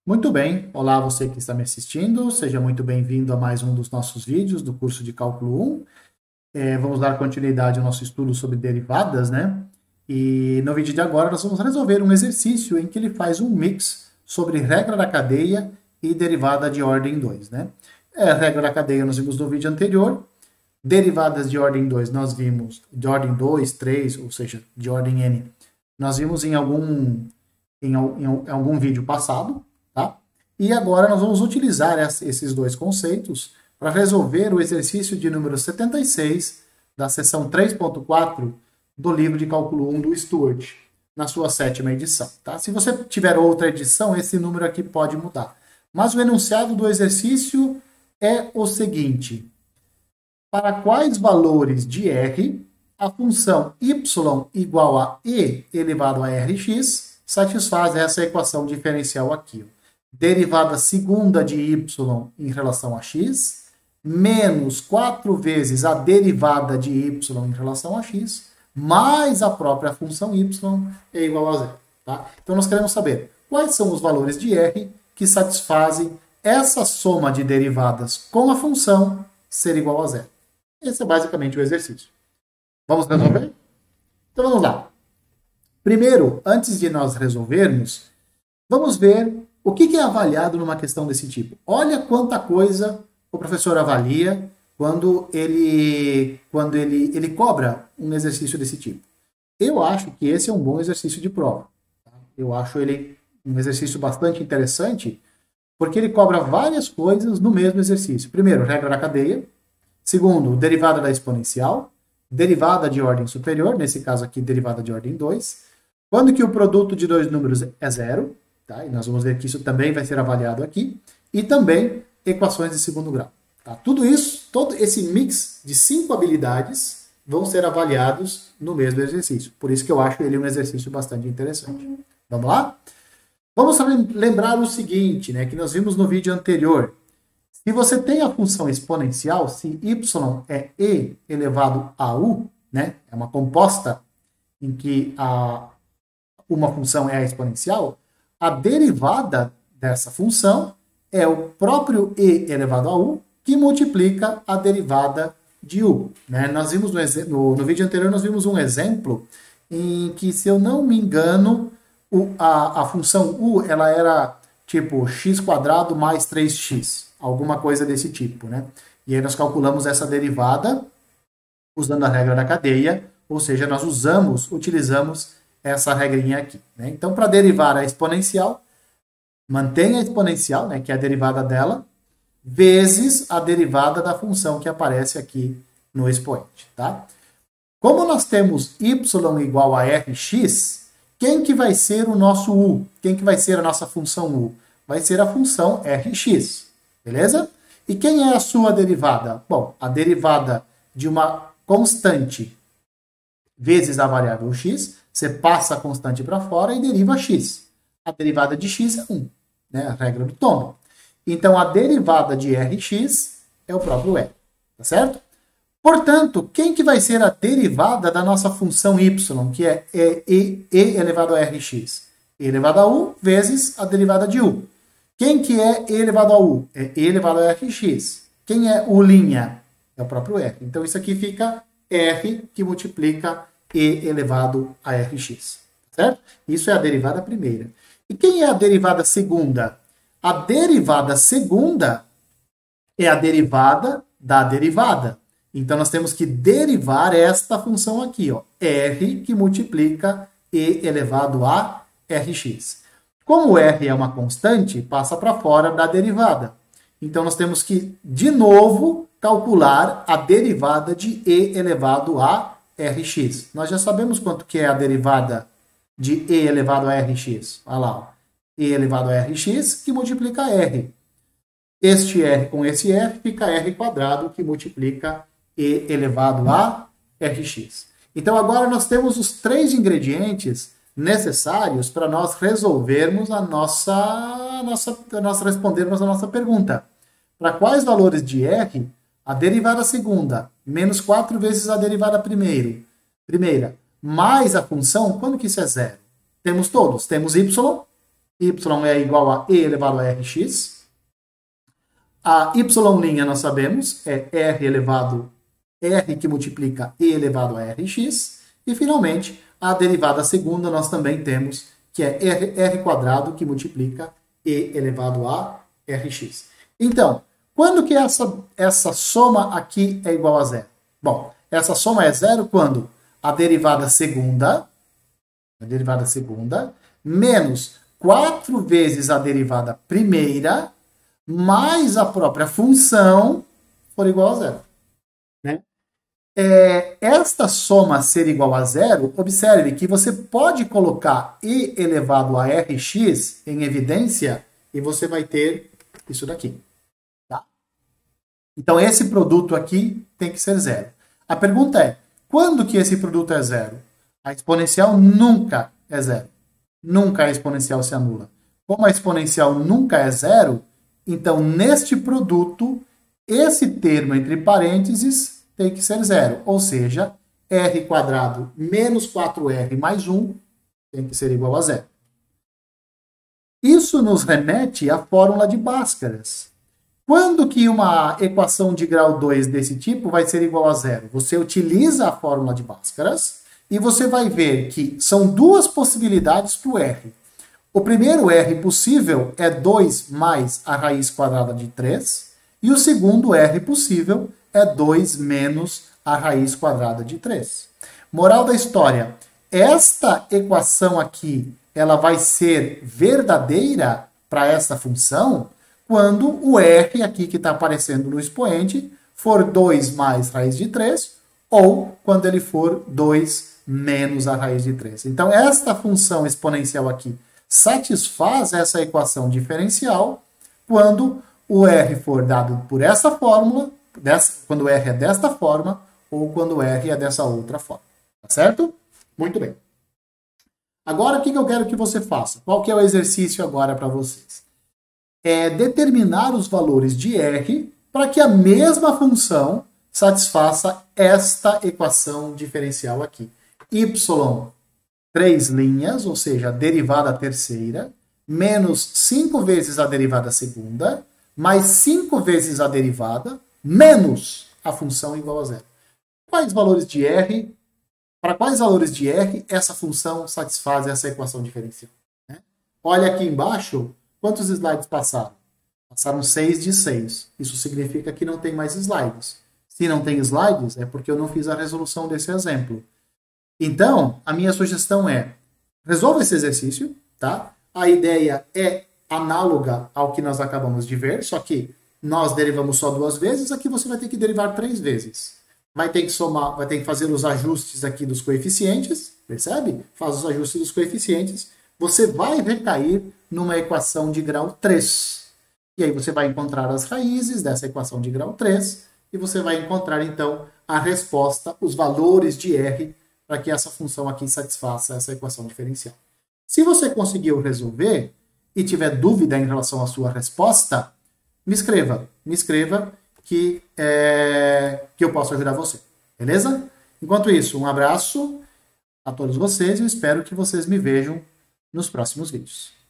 Muito bem, olá você que está me assistindo, seja muito bem-vindo a mais um dos nossos vídeos do curso de Cálculo 1. Vamos dar continuidade ao nosso estudo sobre derivadas, né? E no vídeo de agora nós vamos resolver um exercício em que ele faz um mix sobre regra da cadeia e derivada de ordem 2, né? Regra da cadeia nós vimos no vídeo anterior, derivadas de ordem 2 nós vimos de ordem 2, 3, ou seja, de ordem n, nós vimos em algum vídeo passado, tá? E agora nós vamos utilizar esses dois conceitos para resolver o exercício de número 76 da seção 3.4 do livro de cálculo 1 do Stuart, na sua 7ª edição, tá? Se você tiver outra edição, esse número aqui pode mudar. Mas o enunciado do exercício é o seguinte: para quais valores de r a função y igual a e elevado a rx satisfaz essa equação diferencial aqui. Derivada segunda de y em relação a x, menos 4 vezes a derivada de y em relação a x, mais a própria função y é igual a zero. Tá? Então nós queremos saber quais são os valores de r que satisfazem essa soma de derivadas com a função ser igual a zero. Esse é basicamente o exercício. Vamos resolver? Então vamos lá. Primeiro, antes de nós resolvermos, vamos ver o que é avaliado numa questão desse tipo. Olha quanta coisa o professor avalia quando ele cobra um exercício desse tipo. Eu acho que esse é um bom exercício de prova. Eu acho ele um exercício bastante interessante, porque ele cobra várias coisas no mesmo exercício. Primeiro, regra da cadeia. Segundo, derivada da exponencial. Derivada de ordem superior, nesse caso aqui, derivada de ordem 2. Quando que o produto de dois números é zero. Tá? E nós vamos ver que isso também vai ser avaliado aqui. E também equações de segundo grau. Tá? Tudo isso, todo esse mix de 5 habilidades vão ser avaliados no mesmo exercício. Por isso que eu acho ele um exercício bastante interessante. Vamos lá? Vamos lembrar o seguinte, né, que nós vimos no vídeo anterior. Se você tem a função exponencial, se y é e elevado a u, né, é uma composta em que uma função é a exponencial, a derivada dessa função é o próprio e elevado a u que multiplica a derivada de u. Né? Nós vimos no vídeo anterior, nós vimos um exemplo em que, se eu não me engano, a função u ela era tipo x² mais 3x, alguma coisa desse tipo. Né? E aí nós calculamos essa derivada usando a regra da cadeia, ou seja, nós utilizamos essa regrinha aqui. Né? Então, para derivar a exponencial, mantém a exponencial, né, que é a derivada dela, vezes a derivada da função que aparece aqui no expoente. Tá? Como nós temos y igual a rx, quem que vai ser o nosso u? Quem que vai ser a nossa função u? Vai ser a função rx. Beleza? E quem é a sua derivada? Bom, a derivada de uma constante vezes a variável x, você passa a constante para fora e deriva x. A derivada de x é 1, né? A regra do tombo. Então, a derivada de rx é o próprio r, tá certo? Portanto, quem que vai ser a derivada da nossa função y, que é e elevado a rx? E elevado a u vezes a derivada de u. Quem que é e elevado a u? É e elevado a rx. Quem é u'? É o próprio r. Então, isso aqui fica r que multiplica e elevado a rx. Certo? Isso é a derivada primeira. E quem é a derivada segunda? A derivada segunda é a derivada da derivada. Então, nós temos que derivar esta função aqui, ó, r que multiplica e elevado a rx. Como r é uma constante, passa para fora da derivada. Então, nós temos que, de novo, calcular a derivada de e elevado a rx. Nós já sabemos quanto que é a derivada de e elevado a rx. Olha lá, ó. E elevado a rx, que multiplica r. Este r com esse r fica r², que multiplica e elevado a rx. Então, agora nós temos os 3 ingredientes necessários para nós resolvermos respondermos a nossa pergunta. Para quais valores de r a derivada segunda menos 4 vezes a derivada primeira mais a função, quando que isso é zero? Temos todos. Temos y y é igual a e elevado a rx. A y' nós sabemos é r que multiplica e elevado a rx. E, finalmente, a derivada segunda nós também temos, que é r² que multiplica e elevado a rx. Então, quando que essa soma aqui é igual a zero? Bom, essa soma é zero quando a derivada segunda menos 4 vezes a derivada primeira mais a própria função for igual a zero. Né? Esta soma ser igual a zero, observe que você pode colocar e elevado a rx em evidência e você vai ter isso daqui. Tá? Então, esse produto aqui tem que ser zero. A pergunta é, quando que esse produto é zero? A exponencial nunca é zero. Nunca a exponencial se anula. Como a exponencial nunca é zero, então, neste produto, esse termo entre parênteses tem que ser zero. Ou seja, r² menos 4r mais 1 tem que ser igual a zero. Isso nos remete à fórmula de Bhaskaras. Quando que uma equação de grau 2 desse tipo vai ser igual a zero? Você utiliza a fórmula de Bhaskaras e você vai ver que são duas possibilidades para o r. O primeiro r possível é 2 mais a raiz quadrada de 3, e o segundo r possível é 2 menos a raiz quadrada de 3. Moral da história, esta equação aqui, ela vai ser verdadeira para essa função quando o r aqui que está aparecendo no expoente for 2 mais raiz de 3, ou quando ele for 2 menos a raiz de 3. Então, esta função exponencial aqui satisfaz essa equação diferencial quando o r for dado por essa fórmula, quando o r é desta forma, ou quando o r é dessa outra forma. Tá certo? Muito bem. Agora, o que eu quero que você faça? Qual que é o exercício agora para vocês? É determinar os valores de r para que a mesma função satisfaça esta equação diferencial aqui. Y, 3 linhas, ou seja, a derivada terceira, menos 5 vezes a derivada segunda, mais 5 vezes a derivada, menos a função igual a zero. Quais valores de r? Para quais valores de r essa função satisfaz essa equação diferencial? Né? Olha aqui embaixo, quantos slides passaram? Passaram 6 de 6. Isso significa que não tem mais slides. Se não tem slides, é porque eu não fiz a resolução desse exemplo. Então, a minha sugestão é, resolva esse exercício, tá? A ideia é análoga ao que nós acabamos de ver, só que nós derivamos só 2 vezes, aqui você vai ter que derivar 3 vezes. Vai ter que somar, vai ter que fazer os ajustes aqui dos coeficientes, percebe? Faz os ajustes dos coeficientes, você vai recair numa equação de grau 3. E aí você vai encontrar as raízes dessa equação de grau 3, e você vai encontrar, então, a resposta, os valores de r, para que essa função aqui satisfaça essa equação diferencial. Se você conseguiu resolver e tiver dúvida em relação à sua resposta, me escreva que eu posso ajudar você, beleza? Enquanto isso, um abraço a todos vocês e eu espero que vocês me vejam nos próximos vídeos.